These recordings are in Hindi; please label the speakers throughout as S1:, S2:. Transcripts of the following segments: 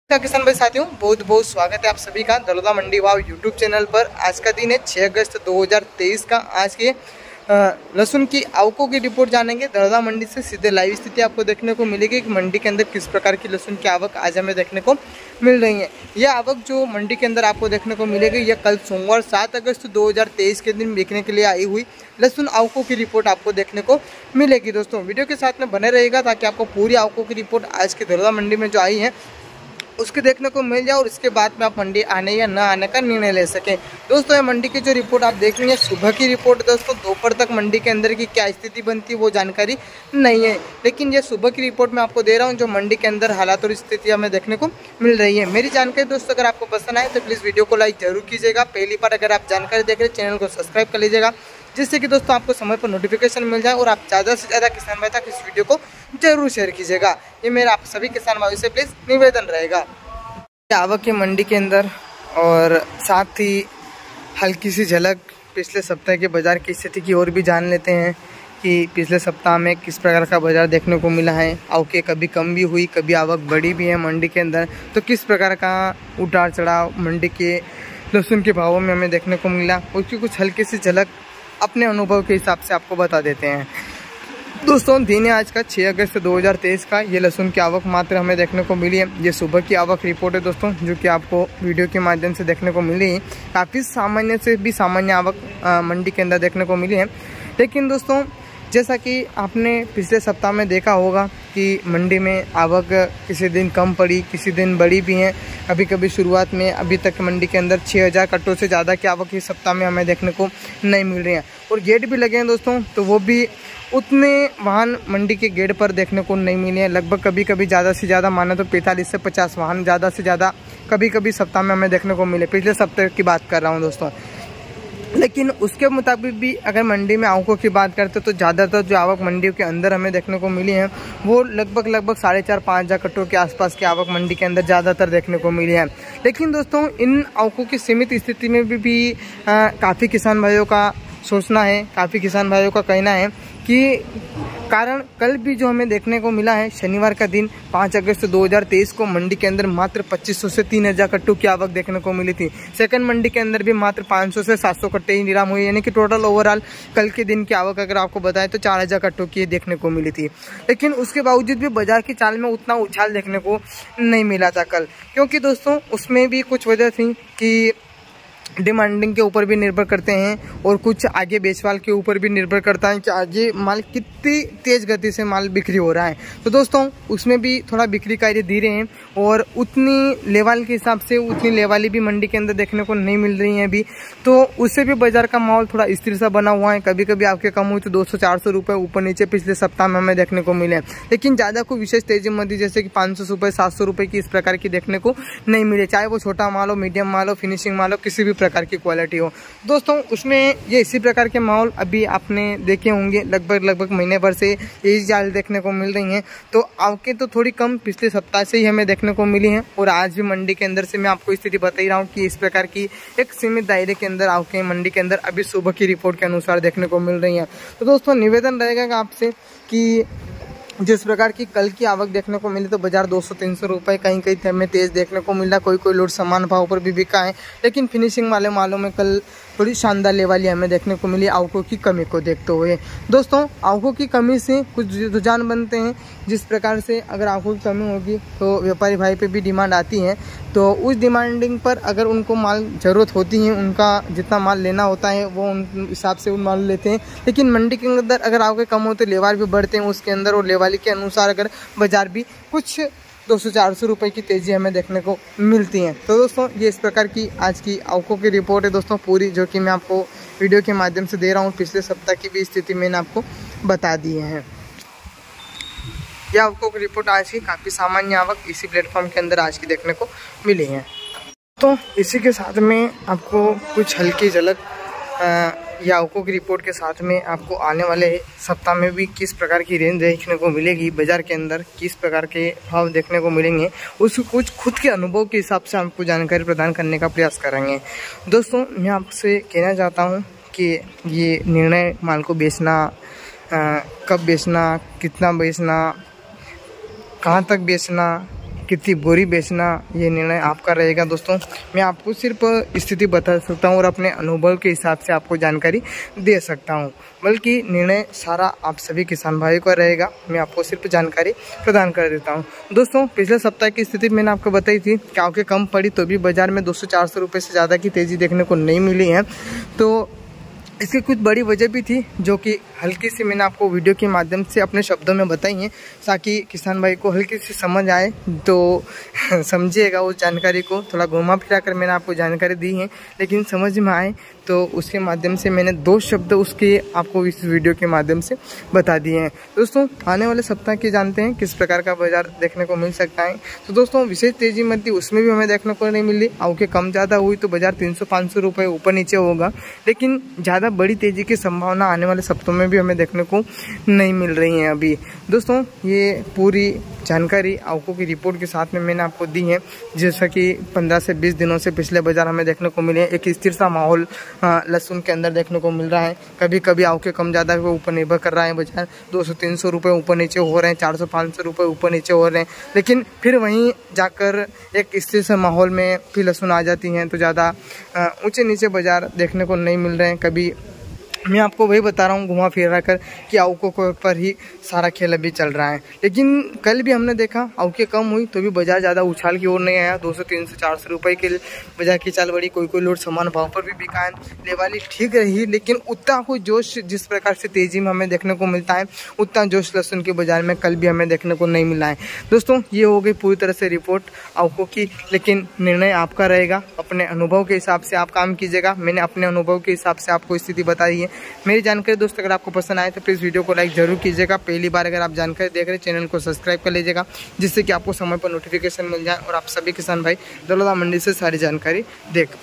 S1: किसान भाई साथियों, बहुत बहुत स्वागत है आप सभी का Daloda Mandi wow YouTube channel पर। आज का दिन है 6 अगस्त 2023 का। आज के लहसुन की आवकों की रिपोर्ट जानेंगे दलोदा मंडी से। सीधे लाइव स्थिति आपको देखने को मिलेगी कि मंडी के अंदर किस प्रकार की लहसुन की आवक आज हमें देखने को मिल रही है। यह आवक जो मंडी के अंदर आपको देखने को मिलेगी, यह कल सोमवार 7 अगस्त 2023 के दिन बिकने के लिए आई हुई लहसुन आवकों की रिपोर्ट आपको देखने को मिलेगी। दोस्तों वीडियो के साथ में बने रहेगा ताकि आपको पूरी आवकों की रिपोर्ट आज के दलोदा मंडी में जो आई है उसके देखने को मिल जाए और इसके बाद में आप मंडी आने या न आने का निर्णय ले सकें। दोस्तों ये मंडी की जो रिपोर्ट आप देख रहे हैं सुबह की रिपोर्ट। दोस्तों दोपहर तक मंडी के अंदर की क्या स्थिति बनती है वो जानकारी नहीं है, लेकिन ये सुबह की रिपोर्ट मैं आपको दे रहा हूँ जो मंडी के अंदर हालात और स्थिति हमें देखने को मिल रही है। मेरी जानकारी दोस्तों अगर आपको पसंद आए तो प्लीज़ वीडियो को लाइक जरूर कीजिएगा। पहली बार अगर आप जानकारी देख रहे हैं चैनल को सब्सक्राइब कर लीजिएगा, जिससे कि दोस्तों आपको समय पर नोटिफिकेशन मिल जाए और आप ज़्यादा से ज़्यादा किसान भाई तक इस वीडियो को जरूर शेयर कीजिएगा। ये मेरा आप सभी किसान भाइयों से प्लीज़ निवेदन रहेगा। आवक के मंडी के अंदर और साथ ही हल्की सी झलक पिछले सप्ताह के बाज़ार की स्थिति की ओर भी जान लेते हैं कि पिछले सप्ताह में किस प्रकार का बाज़ार देखने को मिला है। आवकें कभी कम भी हुई, कभी आवक बढ़ी भी है मंडी के अंदर, तो किस प्रकार का उतार चढ़ाव मंडी के लहसुन के भावों में हमें देखने को मिला, उसकी कुछ हल्की सी झलक अपने अनुभव के हिसाब से आपको बता देते हैं। दोस्तों दिन है आज का 6 अगस्त 2023 का। ये लहसुन की आवक मात्र हमें देखने को मिली है। ये सुबह की आवक रिपोर्ट है दोस्तों, जो कि आपको वीडियो के माध्यम से देखने को मिली है। काफ़ी सामान्य से भी सामान्य आवक मंडी के अंदर देखने को मिली है। लेकिन दोस्तों जैसा कि आपने पिछले सप्ताह में देखा होगा कि मंडी में आवक किसी दिन कम पड़ी, किसी दिन बढ़ी भी हैं। कभी कभी शुरुआत में अभी तक मंडी के अंदर 6000 कट्टों से ज़्यादा की आवक इस सप्ताह में हमें देखने को नहीं मिल रही है। और गेट भी लगे हैं दोस्तों, तो वो भी उतने वाहन मंडी के गेट पर देखने को नहीं मिले हैं। लगभग कभी कभी ज़्यादा से ज़्यादा माने तो 45 से 50 वाहन ज़्यादा से ज़्यादा कभी कभी सप्ताह में हमें देखने को मिले। पिछले सप्ताह की बात कर रहा हूँ दोस्तों। लेकिन उसके मुताबिक भी अगर मंडी में आवकों की बात करते तो ज़्यादातर जो आवक मंडी के अंदर हमें देखने को मिली है वो लगभग 4,500-5,000 कट्टों के आसपास की आवक मंडी के अंदर ज़्यादातर देखने को मिली है। लेकिन दोस्तों इन आवकों की सीमित स्थिति में भी काफ़ी किसान भाइयों का सोचना है, काफ़ी किसान भाइयों का कहना है कि कारण कल भी जो हमें देखने को मिला है शनिवार का दिन 5 अगस्त 2023 को मंडी के अंदर मात्र 2500 से 3000 कट्टों की आवक देखने को मिली थी। सेकंड मंडी के अंदर भी मात्र 500 से 700 कट्टे ही नीलाम हुई, यानी कि टोटल ओवरऑल कल के दिन की आवक अगर आपको बताएं तो 4000 कट्टों की देखने को मिली थी। लेकिन उसके बावजूद भी बाजार की चाल में उतना उछाल देखने को नहीं मिला था कल, क्योंकि दोस्तों उसमें भी कुछ वजह थी कि डिमांडिंग के ऊपर भी निर्भर करते हैं और कुछ आगे बेचवाल के ऊपर भी निर्भर करता है कि आगे माल कितनी तेज़ गति से माल बिक्री हो रहा है। तो दोस्तों उसमें भी थोड़ा बिक्री कार्य धीरे हैं और उतनी लेवल के हिसाब से उतनी लेवाली भी मंडी के अंदर देखने को नहीं मिल रही है अभी। तो उससे भी बाजार का माहौल थोड़ा स्थिर सा बना हुआ है। कभी कभी आपके कम हुई तो 200-400 रुपये ऊपर नीचे पिछले सप्ताह में हमें देखने को मिले, लेकिन ज़्यादा कोई विशेष तेजी मंदी जैसे कि 500 रुपये 700 रुपये की इस प्रकार की देखने को नहीं मिले, चाहे वो छोटा माल हो, मीडियम माल हो, फिनिशिंग माल हो, किसी भी प्रकार की क्वालिटी हो। दोस्तों उसमें ये इसी प्रकार के माहौल अभी आपने देखे होंगे, लगभग महीने भर से यही चाल देखने को मिल रही हैं। तो आवकें तो थोड़ी कम पिछले सप्ताह से ही हमें देखने को मिली हैं और आज भी मंडी के अंदर से मैं आपको स्थिति बता ही रहा हूँ कि इस प्रकार की एक सीमित दायरे के अंदर आवकें मंडी के अंदर अभी सुबह की रिपोर्ट के अनुसार देखने को मिल रही हैं। तो दोस्तों निवेदन रहेगा आपसे कि जिस प्रकार की कल की आवक देखने को मिली तो बाजार 200-300 रुपये कहीं कहीं हमें तेज़ देखने को मिला। कोई लोड समान भाव पर भी बिका है, लेकिन फिनिशिंग वाले मालों में कल थोड़ी शानदार लेवल हमें देखने को मिली आवकों की कमी को देखते हुए। दोस्तों आवकों की कमी से कुछ रुझान बनते हैं। जिस प्रकार से अगर आवकों की कमी होगी तो व्यापारी भाई पे भी डिमांड आती है, तो उस डिमांडिंग पर अगर उनको माल ज़रूरत होती है, उनका जितना माल लेना होता है वो उन हिसाब से उन माल लेते हैं। लेकिन मंडी के अंदर अगर आवकें कम होते लेवाल भी बढ़ते हैं उसके अंदर, और लेवाली के अनुसार अगर बाजार भी कुछ 200-400 रुपये की तेज़ी हमें देखने को मिलती हैं। तो दोस्तों ये इस प्रकार की आज की आवकों की रिपोर्ट है दोस्तों पूरी, जो कि मैं आपको वीडियो के माध्यम से दे रहा हूँ। पिछले सप्ताह की भी स्थिति मैंने आपको बता दी है। यह आवकों की रिपोर्ट आज की काफ़ी सामान्य आवक इसी प्लेटफॉर्म के अंदर आज की देखने को मिली है। तो इसी के साथ में आपको कुछ हल्की झलक या आवकों की रिपोर्ट के साथ में आपको आने वाले सप्ताह में भी किस प्रकार की रेंज देखने को मिलेगी, बाजार के अंदर किस प्रकार के भाव देखने को मिलेंगे, उस कुछ खुद के अनुभव के हिसाब से आपको जानकारी प्रदान करने का प्रयास करेंगे। दोस्तों मैं आपसे कहना चाहता हूँ कि ये निर्णय माल को बेचना, कब बेचना, कितना बेचना, कहाँ तक बेचना, कितनी बोरी बेचना, ये निर्णय आपका रहेगा दोस्तों। मैं आपको सिर्फ स्थिति बता सकता हूँ और अपने अनुभव के हिसाब से आपको जानकारी दे सकता हूँ, बल्कि निर्णय सारा आप सभी किसान भाइयों का रहेगा। मैं आपको सिर्फ जानकारी प्रदान कर देता हूँ दोस्तों। पिछले सप्ताह की स्थिति मैंने आपको बताई थी कि आंखें कम पड़ी तो भी बाजार में 200-400 रुपये से ज़्यादा की तेज़ी देखने को नहीं मिली है। तो इसकी कुछ बड़ी वजह भी थी जो कि हल्की सी मैंने आपको वीडियो के माध्यम से अपने शब्दों में बताई हैं, ताकि किसान भाई को हल्की सी समझ आए तो समझिएगा। उस जानकारी को थोड़ा घुमा फिरा कर मैंने आपको जानकारी दी है, लेकिन समझ में आए तो उसके माध्यम से मैंने 2 शब्द उसके आपको इस वीडियो के माध्यम से बता दिए हैं दोस्तों। आने वाले सप्ताह के जानते हैं किस प्रकार का बाजार देखने को मिल सकता है। तो दोस्तों विशेष तेजी मत थी, उसमें भी हमें देखने को नहीं मिली। आउके कम ज़्यादा हुई तो बाजार 300-500 रुपये ऊपर नीचे होगा, लेकिन ज़्यादा बड़ी तेजी की संभावना आने वाले सप्ताह में भी हमें देखने को नहीं मिल रही है अभी दोस्तों। ये पूरी जानकारी आउको की रिपोर्ट के साथ में मैंने आपको दी है, जैसा कि 15 से 20 दिनों से पिछले बाजार हमें देखने को मिले। एक स्थिर सा माहौल लहसुन के अंदर देखने को मिल रहा है। कभी कभी आउके कम ज़्यादा के ऊपर निर्भर कर रहा है बाजार, 200-300 रुपये ऊपर नीचे हो रहे हैं, 400-500 रुपये ऊपर नीचे हो रहे हैं, लेकिन फिर वहीं जाकर एक स्थिर से माहौल में फिर लहसुन आ जाती हैं तो ज़्यादा ऊंचे नीचे बाजार देखने को नहीं मिल रहे हैं। कभी मैं आपको वही बता रहा हूँ घुमा फिरा कर कि आउको के ऊपर ही सारा खेल अभी चल रहा है। लेकिन कल भी हमने देखा आउके कम हुई तो भी बाजार ज़्यादा उछाल की ओर नहीं आया। 200-300-400 रुपये के बाजार की चाल बढ़ी, कोई लोड समान भाव पर भी बिका है। लेवाली ठीक रही, लेकिन उतना कोई जोश जिस प्रकार से तेजी में हमें देखने को मिलता है, उतना जोश लहसुन के बाजार में कल भी हमें देखने को नहीं मिला है दोस्तों। ये हो गई पूरी तरह से रिपोर्ट आउको की, लेकिन निर्णय आपका रहेगा। अपने अनुभव के हिसाब से आप काम कीजिएगा। मैंने अपने अनुभव के हिसाब से आपको स्थिति बताई है। मेरी जानकारी दोस्तों अगर आपको पसंद आए तो प्लीज़ वीडियो को लाइक जरूर कीजिएगा। पहली बार अगर आप जानकारी देख रहे हैं चैनल को सब्सक्राइब कर लीजिएगा, जिससे कि आपको समय पर नोटिफिकेशन मिल जाए और आप सभी किसान भाई दलोदा मंडी से सारी जानकारी देख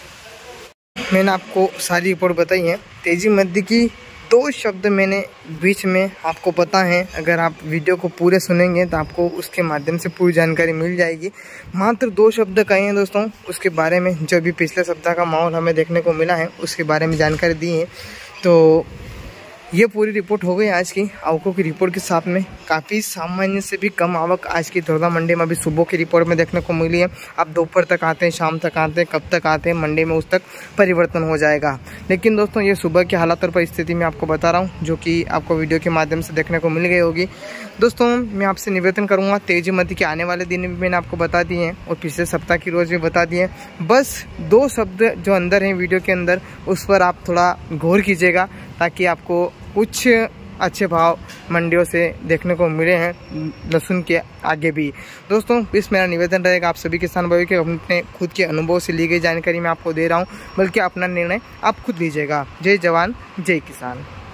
S1: पाएँ। मैंने आपको सारी रिपोर्ट बताई है। तेजी मध्य की 2 शब्द मैंने बीच में आपको पता है, अगर आप वीडियो को पूरे सुनेंगे तो आपको उसके माध्यम से पूरी जानकारी मिल जाएगी। मात्र 2 शब्द कहे हैं दोस्तों, उसके बारे में जो भी पिछले सप्ताह का माहौल हमें देखने को मिला है उसके बारे में जानकारी दी है। तो ये पूरी रिपोर्ट हो गई आज की आउको की रिपोर्ट के साथ में। काफ़ी सामान्य से भी कम आवक आज की दलोदा मंडी में अभी सुबह की रिपोर्ट में देखने को मिली है। अब दोपहर तक आते हैं, शाम तक आते हैं, कब तक आते हैं मंडी में उस तक परिवर्तन हो जाएगा। लेकिन दोस्तों ये सुबह के हालात और परिस्थिति में आपको बता रहा हूँ, जो कि आपको वीडियो के माध्यम से देखने को मिल गई होगी। दोस्तों मैं आपसे निवेदन करूँगा, तेजी मध्य के आने वाले दिन भी मैंने आपको बता दिए हैं और पिछले सप्ताह की रोज़ भी बता दिए हैं। बस 2 शब्द जो अंदर हैं वीडियो के अंदर, उस पर आप थोड़ा गौर कीजिएगा, ताकि आपको कुछ अच्छे भाव मंडियों से देखने को मिले हैं लहसुन के आगे भी। दोस्तों इस मेरा निवेदन रहेगा आप सभी किसान भाइयों के, अपने खुद के अनुभव से ली गई जानकारी मैं आपको दे रहा हूं, बल्कि अपना निर्णय आप खुद लीजिएगा। जय जवान जय किसान।